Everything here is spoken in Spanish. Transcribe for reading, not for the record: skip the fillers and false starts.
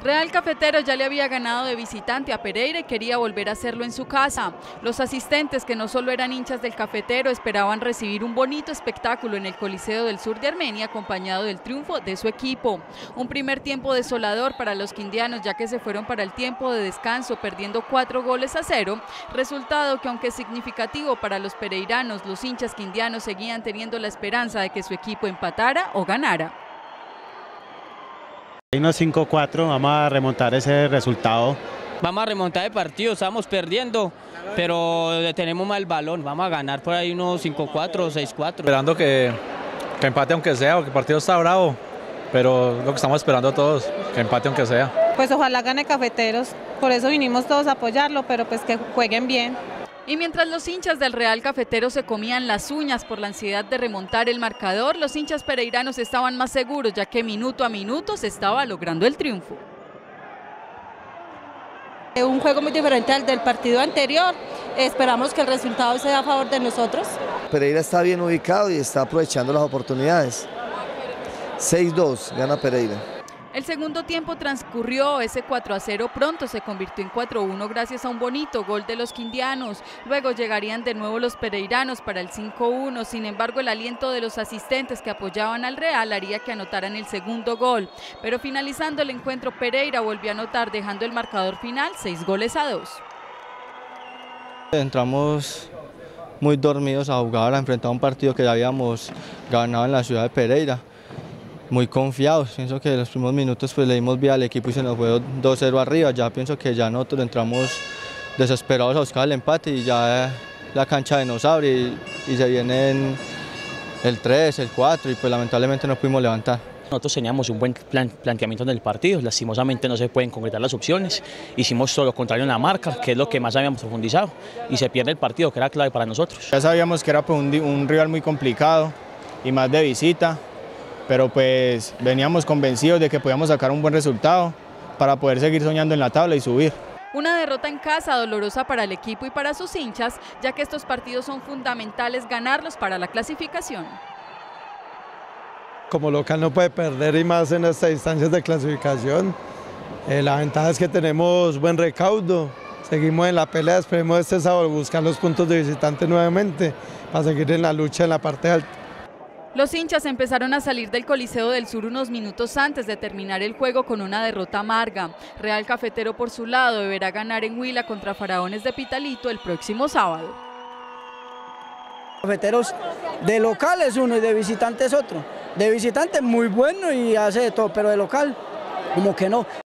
Real Cafetero ya le había ganado de visitante a Pereira y quería volver a hacerlo en su casa. Los asistentes, que no solo eran hinchas del Cafetero, esperaban recibir un bonito espectáculo en el Coliseo del Sur de Armenia, acompañado del triunfo de su equipo. Un primer tiempo desolador para los quindianos, ya que se fueron para el tiempo de descanso perdiendo 4-0, resultado que, aunque significativo para los pereiranos, los hinchas quindianos seguían teniendo la esperanza de que su equipo empatara o ganara. Hay unos 5-4, vamos a remontar ese resultado. Vamos a remontar el partido, estamos perdiendo, pero tenemos mal balón, vamos a ganar por ahí unos 5-4 o 6-4. Esperando que empate aunque sea, porque el partido está bravo, pero lo que estamos esperando todos, que empate aunque sea. Pues ojalá gane Cafeteros, por eso vinimos todos a apoyarlo, pero pues que jueguen bien. Y mientras los hinchas del Real Cafetero se comían las uñas por la ansiedad de remontar el marcador, los hinchas pereiranos estaban más seguros, ya que minuto a minuto se estaba logrando el triunfo. Un juego muy diferente al del partido anterior, esperamos que el resultado sea a favor de nosotros. Pereira está bien ubicado y está aprovechando las oportunidades. 6-2 gana Pereira. El segundo tiempo transcurrió, ese 4-0 pronto se convirtió en 4-1 gracias a un bonito gol de los quindianos. Luego llegarían de nuevo los pereiranos para el 5-1, sin embargo el aliento de los asistentes que apoyaban al Real haría que anotaran el segundo gol. Pero finalizando el encuentro, Pereira volvió a anotar, dejando el marcador final 6-2. Entramos muy dormidos a jugar, a enfrentar un partido que ya habíamos ganado en la ciudad de Pereira. Muy confiados, pienso que en los primeros minutos pues le dimos vía al equipo y se nos fue 2-0 arriba. Ya pienso que ya nosotros entramos desesperados a buscar el empate y ya la cancha de nos abre y se vienen el 3, el 4 y pues lamentablemente no pudimos levantar. Nosotros teníamos un buen planteamiento en el partido, lastimosamente no se pueden concretar las opciones, hicimos todo lo contrario en la marca, que es lo que más habíamos profundizado, y se pierde el partido, que era clave para nosotros. Ya sabíamos que era pues, un rival muy complicado y más de visita, pero pues veníamos convencidos de que podíamos sacar un buen resultado para poder seguir soñando en la tabla y subir. Una derrota en casa dolorosa para el equipo y para sus hinchas, ya que estos partidos son fundamentales ganarlos para la clasificación. Como local no puede perder y más en estas instancias de clasificación. La ventaja es que tenemos buen recaudo, seguimos en la pelea, esperemos este sábado buscar los puntos de visitante nuevamente para seguir en la lucha en la parte alta. Los hinchas empezaron a salir del Coliseo del Sur unos minutos antes de terminar el juego con una derrota amarga. Real Cafetero, por su lado, deberá ganar en Huila contra Faraones de Pitalito el próximo sábado. Cafeteros de local es uno y de visitante es otro. De visitante muy bueno y hace de todo, pero de local como que no.